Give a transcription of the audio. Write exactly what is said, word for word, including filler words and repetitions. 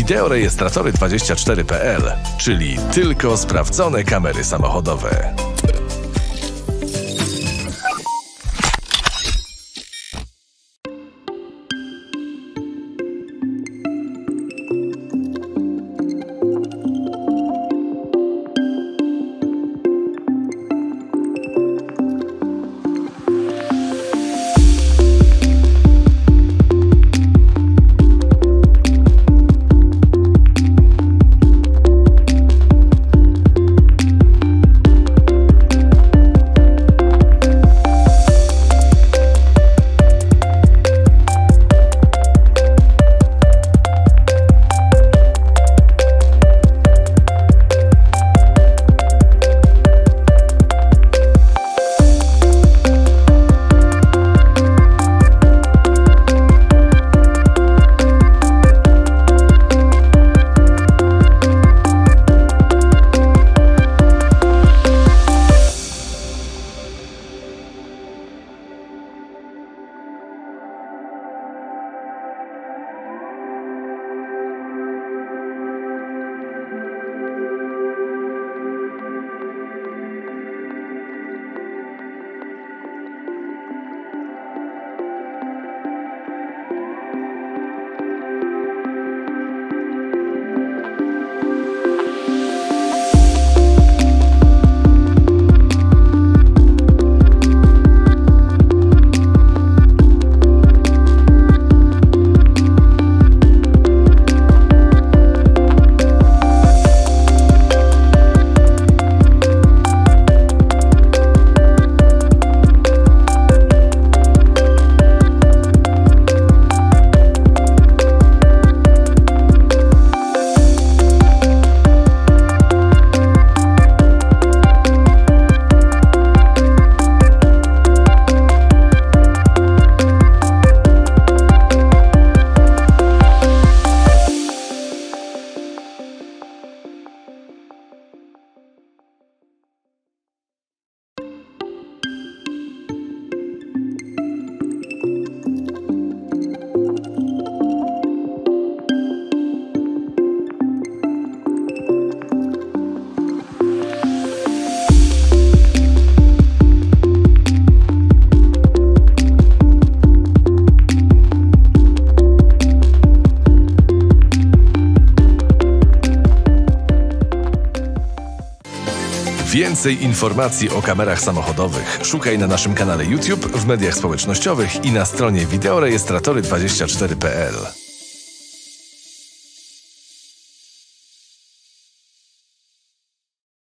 wideorejestratory dwadzieścia cztery kropka p l, czyli tylko sprawdzone kamery samochodowe. Więcej informacji o kamerach samochodowych szukaj na naszym kanale YouTube, w mediach społecznościowych i na stronie wideorejestratory dwadzieścia cztery kropka p l.